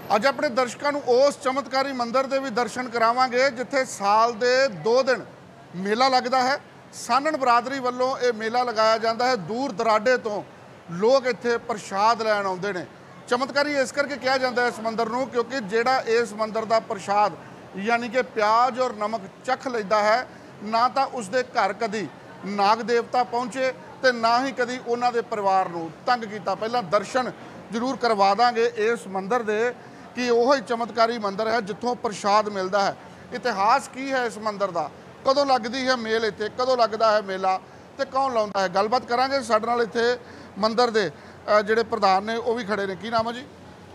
ਅੱਜ ਆਪਣੇ ਦਰਸ਼ਕਾਂ ਨੂੰ ਉਸ ਚਮਤਕਾਰੀ ਮੰਦਿਰ ਦੇ ਵੀ ਦਰਸ਼ਨ ਕਰਾਵਾਂਗੇ ਜਿੱਥੇ ਸਾਲ ਦੇ 2 ਦਿਨ ਮੇਲਾ ਲੱਗਦਾ ਹੈ। ਸਾਨਣ ਬਰਾਦਰੀ ਵੱਲੋਂ ਇਹ ਮੇਲਾ ਲਗਾਇਆ ਜਾਂਦਾ ਹੈ। ਦੂਰ ਦਰਾਡੇ ਤੋਂ ਲੋਕ ਇੱਥੇ ਪ੍ਰਸ਼ਾਦ ਲੈਣ ਆਉਂਦੇ ਨੇ। ਚਮਤਕਾਰੀ ਇਸ ਕਰਕੇ ਕਿਹਾ ਜਾਂਦਾ ਇਸ ਮੰਦਿਰ ਨੂੰ ਕਿਉਂਕਿ ਜਿਹੜਾ ਇਸ ਮੰਦਿਰ ਦਾ ਪ੍ਰਸ਼ਾਦ यानी कि प्याज और नमक चख लेता है ना तो उसके घर कदी नाग देवता पहुँचे तो ना ही कदी उन्होंने परिवार को तंग किया। पहला दर्शन जरूर करवा देंगे इस मंदिर के कि वह चमत्कारी मंदिर है जितों प्रसाद मिलता है। इतिहास की है इस मंदिर का, कदों लगती है मेल इतने, कदों लगता है मेला तो कौन लाता है। गलबात करांगे साडे नाल इत्थे मंदिर के जिहड़े प्रधान ने वो भी खड़े ने। की नाम है जी?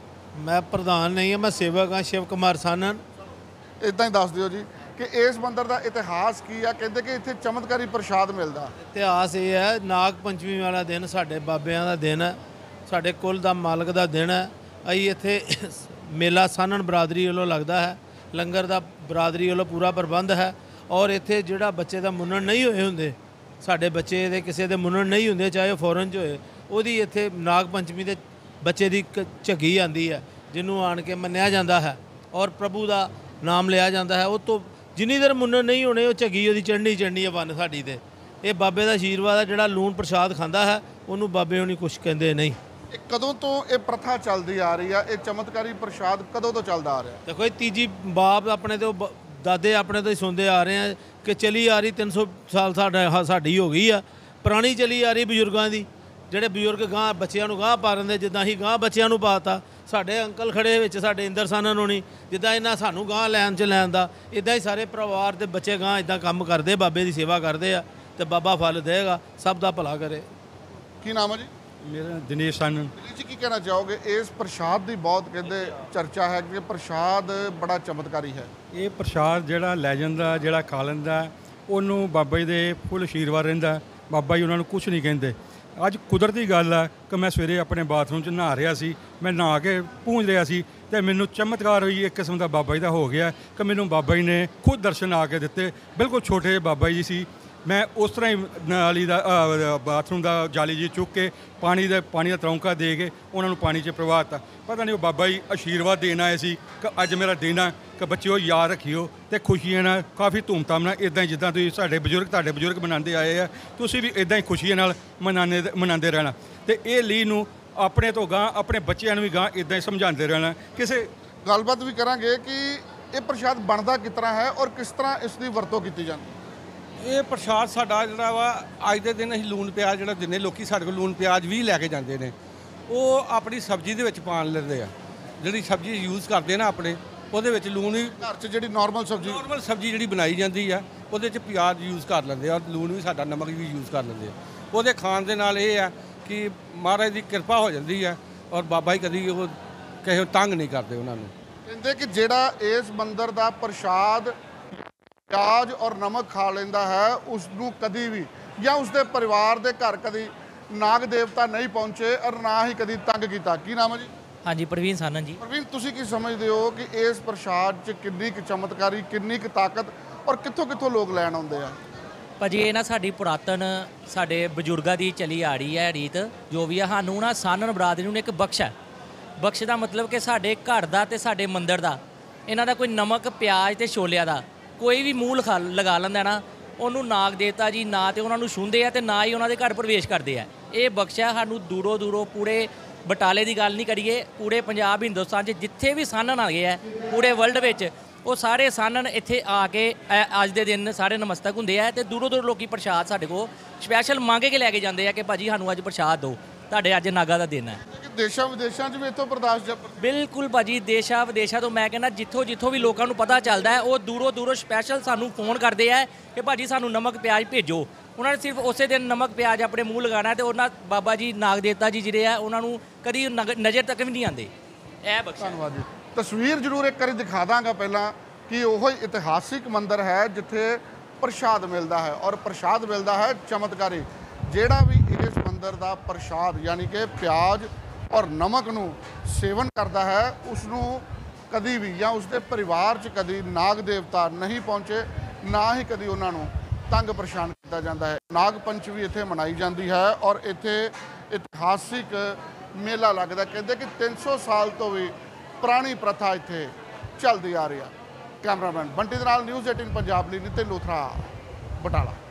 मैं प्रधान नहीं है, मैं सेवक हाँ शिव कुमार सानन। इदा ही दस दिओ जी कि इस मंदिर का इतिहास की है। कहते कि इत्थे चमत्कारी प्रसाद मिलता। इतिहास ये है नाग पंचमी वाला दिन साडे बाबियां दा दिन है, साडे कुल दा मालक दा दिन है। अई इत्थे मेला सानन बरादरी वालों लगता है, लंगर दा बरादरी वालों पूरा प्रबंध है। और इत्थे जिहड़ा बच्चे दा मुन्नण नहीं होए हुंदे, साडे बच्चे दे किसी दे मुन्नण नहीं हुंदे चाहे फॉरन च होए, ओहदी इत्थे नाग पंचमी दे बच्चे दी झग्गी आंदी है जिन्हों आण के मन्निया जाता है और प्रभु दा नाम लिया जाता है। उस तो जिन्नी देर मुन्नण नहीं होने वो झग्गी वो चढ़नी चढ़नी है बन साड़ी ते। ये बाबे का आशीर्वाद है, जिहड़ा लूण प्रसाद खांदा है उन्होंने बाबे होनी कुछ कहते नहीं। कदों तो ये प्रथा चलती आ रही है, ये चमत्कारी प्रसाद कदों तो चलता आ रहा है? देखो ये तीजी बाप अपने तो दादे अपने तो ही सुनते आ रहे हैं कि चली आ रही 300 साल साड़ी हो गई है, पुरानी चली आ रही बजुर्गों की। ਜਿਹੜੇ ਬਜ਼ੁਰਗ ਗਾਂ ਬੱਚਿਆਂ ਨੂੰ ਗਾਂ ਪਾ ਦਿੰਦੇ, ਜਿੱਦਾਂ ਹੀ ਗਾਂ ਬੱਚਿਆਂ ਨੂੰ ਪਾਤਾ। ਸਾਡੇ ਅੰਕਲ ਖੜੇ ਵਿੱਚ ਸਾਡੇ ਇੰਦਰ ਸਾਨਨ ਹੋਣੀ, ਜਿੱਦਾਂ ਇਹਨਾਂ ਸਾਨੂੰ ਗਾਂ ਲੈਣ 'ਚ ਲੈਣ ਦਾ, ਇੱਦਾਂ ਹੀ ਸਾਰੇ ਪਰਿਵਾਰ ਦੇ ਬੱਚੇ ਗਾਂ ਇੱਦਾਂ ਕੰਮ ਕਰਦੇ, ਬਾਬੇ ਦੀ ਸੇਵਾ ਕਰਦੇ ਆ ਤੇ ਬਾਬਾ ਫਲ ਦੇਗਾ, ਸਭ ਦਾ ਭਲਾ ਕਰੇ। ਕੀ ਨਾਮ ਹੈ ਜੀ? ਮੇਰਾ ਦਿਨੇਸ਼ ਸਾਨਨ। ਜੀ ਕੀ ਕਹਿਣਾ ਚਾਹੋਗੇ? ਇਸ ਪ੍ਰਸ਼ਾਦ ਦੀ ਬਹੁਤ ਕਹਿੰਦੇ ਚਰਚਾ ਹੈ ਕਿ ਪ੍ਰਸ਼ਾਦ ਬੜਾ ਚਮਤਕਾਰੀ ਹੈ। ਇਹ ਪ੍ਰਸ਼ਾਦ ਜਿਹੜਾ ਲੈ ਜਾਂਦਾ, ਜਿਹੜਾ ਖਾ ਲੈਂਦਾ, ਉਹਨੂੰ ਬਾਬਾ ਜੀ ਦੇ ਫੁੱਲ ਆਸ਼ੀਰਵਾਦ ਰਹਿੰਦਾ। ਬਾਬਾ ਜੀ ਉਹਨਾਂ ਨੂੰ ਕੁਛ ਨਹੀਂ ਕਹਿੰਦੇ। ਅੱਜ ਕੁਦਰਤੀ ਗੱਲ ਹੈ ਕਿ ਮੈਂ ਸਵੇਰੇ ਆਪਣੇ ਬਾਥਰੂਮ 'ਚ ਨਹਾ ਰਿਹਾ ਸੀ, ਮੈਂ ਨਹਾ ਕੇ ਪੂੰਝ ਰਿਹਾ ਸੀ ਅਤੇ ਮੈਨੂੰ ਚਮਤਕਾਰ ਹੋਈ ਇੱਕ ਕਿਸਮ ਦਾ ਬਾਬਾ ਜੀ ਦਾ ਹੋ ਗਿਆ ਕਿ ਮੈਨੂੰ ਬਾਬਾ ਜੀ ਨੇ ਖੁਦ ਦਰਸ਼ਨ ਆ ਕੇ ਦਿੱਤੇ। ਬਿਲਕੁਲ ਛੋਟੇ ਬਾਬਾ ਜੀ ਸੀ। ਮੈਂ ਉਸ ਤਰ੍ਹਾਂ ਹੀ ਨਾਲੀ ਦਾ ਬਾਥਰੂਮ ਦਾ ਜਾਲੀ ਜੀ ਚੁੱਕ ਕੇ ਪਾਣੀ ਦਾ ਤਰੌਂਕਾ ਦੇ ਕੇ ਉਹਨਾਂ ਨੂੰ ਪਾਣੀ 'ਚ ਪ੍ਰਵਾਹਤਾ। ਪਤਾ ਨਹੀਂ ਉਹ ਬਾਬਾ ਜੀ ਆਸ਼ੀਰਵਾਦ ਦੇਣ ਆਏ ਸੀ ਕਿ ਅੱਜ ਮੇਰਾ ਦਿਨ ਆ ਕਿ ਬੱਚਿਓ ਯਾਦ ਰੱਖਿਓ ਅਤੇ ਖੁਸ਼ੀਆਂ ਨਾਲ ਕਾਫੀ ਧੂਮਧਾਮ ਨਾਲ ਇੱਦਾਂ ਹੀ ਜਿੱਦਾਂ ਤੁਸੀਂ ਤੁਹਾਡੇ ਬਜ਼ੁਰਗ ਮਨਾਉਂਦੇ ਆਏ ਆ, ਤੁਸੀਂ ਵੀ ਇੱਦਾਂ ਹੀ ਖੁਸ਼ੀਆਂ ਨਾਲ ਮਨਾਉਂਦੇ ਰਹਿਣਾ। ਅਤੇ ਇਹ ਲੀਹ ਨੂੰ ਆਪਣੇ ਤੋਂ ਗਾਂ ਆਪਣੇ ਬੱਚਿਆਂ ਨੂੰ ਵੀ ਗਾਂ ਇੱਦਾਂ ਹੀ ਸਮਝਾਉਂਦੇ ਰਹਿਣਾ। ਕਿਸੇ ਗੱਲਬਾਤ ਵੀ ਕਰਾਂਗੇ ਕਿ ਇਹ ਪ੍ਰਸ਼ਾਦ ਬਣਦਾ ਕਿਸ ਤਰ੍ਹਾਂ ਹੈ ਔਰ ਕਿਸ ਤਰ੍ਹਾਂ ਇਸ ਦੀ ਵਰਤੋਂ ਕੀਤੀ ਜਾਂਦੀ। ਇਹ ਪ੍ਰਸ਼ਾਦ ਸਾਡਾ ਜਿਹੜਾ ਵਾ ਅੱਜ ਦੇ ਦਿਨ ਅਸੀਂ ਲੂਣ ਪਿਆਜ਼ ਜਿਹੜਾ ਦਿੰਦੇ, ਲੋਕੀ ਸਾਡੇ ਕੋਲ ਲੂਣ ਪਿਆਜ਼ ਵੀ ਲੈ ਕੇ ਜਾਂਦੇ ਨੇ, ਉਹ ਆਪਣੀ ਸਬਜ਼ੀ ਦੇ ਵਿੱਚ ਪਾਣ ਲੈਂਦੇ ਆ। ਜਿਹੜੀ ਸਬਜ਼ੀ ਯੂਜ਼ ਕਰਦੇ ਨਾ ਆਪਣੇ, ਉਹਦੇ ਵਿੱਚ ਲੂਣ ਵੀ ਘਰ 'ਚ ਜਿਹੜੀ ਨਾਰਮਲ ਸਬਜ਼ੀ ਜਿਹੜੀ ਬਣਾਈ ਜਾਂਦੀ ਆ ਉਹਦੇ 'ਚ ਪਿਆਜ਼ ਯੂਜ਼ ਕਰ ਲੈਂਦੇ ਆ ਔਰ ਲੂਣ ਵੀ ਸਾਡਾ ਨਮਕ ਵੀ ਯੂਜ਼ ਕਰ ਲੈਂਦੇ ਆ। ਉਹਦੇ ਖਾਣ ਦੇ ਨਾਲ ਇਹ ਆ ਕਿ ਮਹਾਰਾਜ ਦੀ ਕਿਰਪਾ ਹੋ ਜਾਂਦੀ ਆ ਔਰ ਬਾਬਾ ਜੀ ਕਦੀ ਉਹ ਕਿਸੇ ਤੰਗ ਨਹੀਂ ਕਰਦੇ ਉਹਨਾਂ ਨੂੰ। ਕਹਿੰਦੇ कि ਜਿਹੜਾ ਇਸ ਮੰਦਿਰ ਦਾ ਪ੍ਰਸ਼ਾਦ प्याज और नमक खा लेंदा है उसनू कदी भी या उसके परिवार के घर कदी नाग देवता नहीं पहुँचे और ना ही कदी तंग किया। की नाम है जी? हाँ जी प्रवीण सानन जी। प्रवीण तुसी की समझते हो कि इस प्रसाद च किन्नी क चमत्कारी किन्नी क ताकत और कित्थों लोग लैन आउंदे आ? भाजी ये ना साडी पुरातन साडे बजुर्गां दी चली आ रही है रीत जो भी है। सानू ना सानन बरादरी नूं एक बख्श है। बख्श का मतलब कि साडे घर दा ते साडे मंदिर दा इन्हां दा कोई नमक प्याज ते छोलिया दा कोई भी मूल लगा लेंदा ना, उन्होंने नाग देवता जी ना तो उन्होंने छूंदे आ ते ना ही उन्होंने घर प्रवेश करते हैं। ये बख्शा सानू दूरों दूरों पूरे बटाले की गल नहीं करिए, पूरे पंजाब हिंदुस्तान च जिथे भी सानन आ गए हैं पूरे वर्ल्ड में वो सारे सानन इत्थे आके अज के दिन सारे नमस्तक होंगे हैं। तो दूरों दूरों लोग प्रसाद साढ़े को स्पैशल मंग के लैके जाते हैं कि भाजी सानू अज प्रसाद दो, तुहाडे अज नागा का दिन है। देशों विदेशों भी इतों बर्दाश्त बिल्कुल भाजी देशा विदेशा तो मैं कहना जिथों भी लोगों को पता चलता है वो दूरों दूरों स्पैशल सानू फोन करते हैं कि भाजी सानू नमक प्याज भेजो। उन्होंने सिर्फ उस दिन नमक प्याज अपने मूँह लगाना तो उन्होंने बाबा जी नाग देवता जी जिहड़े आ उन्होंने कभी नज़र तक भी नहीं आते। धन्यवाद जी। तस्वीर जरूर एक बार दिखा दांगा पहला कि वह इतिहासिक मंदिर है जिथे प्रसाद मिलता है और प्रसाद मिलता है चमत्कारी। जिहड़ा भी इस मंदिर का प्रसाद यानी कि प्याज और नमक नू सेवन करता है उसनू कदी भी या उसके परिवार च कदी नाग देवता नहीं पहुँचे, ना ही कदी उन्होंने तंग परेशान किया जाता है। नाग पंचमी इत्थे मनाई जाती है और इत्थे इतिहासिक मेला लगता। कहते कि 300 साल तो भी ਪੁਰਾਣੀ ਪ੍ਰਥਾ ਇੱਥੇ ਚੱਲਦੀ ਆ ਰਹੀ ਆ। ਕੈਮਰਾਮੈਨ ਬੰਟੀ ਦੇ ਨਾਲ ਨਿਊਜ਼ 18 ਪੰਜਾਬ ਲਈ ਨਿਤਿਨ ਲੂਥਰਾ ਬਟਾਲਾ।